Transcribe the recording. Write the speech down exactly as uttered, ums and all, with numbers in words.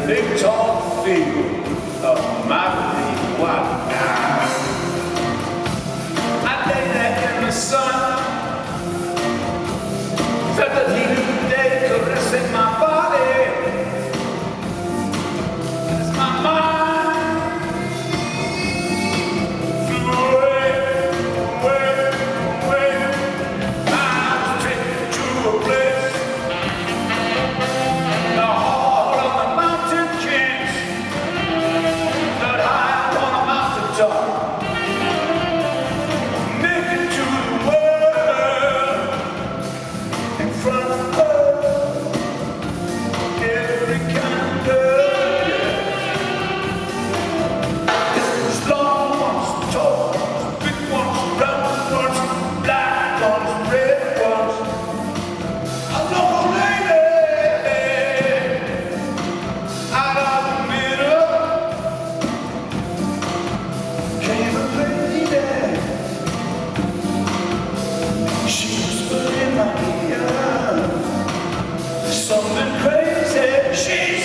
big tall field of marijuana. I lay there in the sun, felt the heat of the day caressing my body. As my mind flew away, away, away, I was taken to a place, the heart of the mountain kings, that high on a mountain top, naked to the world, in front of her, every kind of girl, yeah. It was long ones, tall ones, big ones, round ones, black ones, red ones. A local lady out of the middle came a lady. She whispered in my ear something crazy. She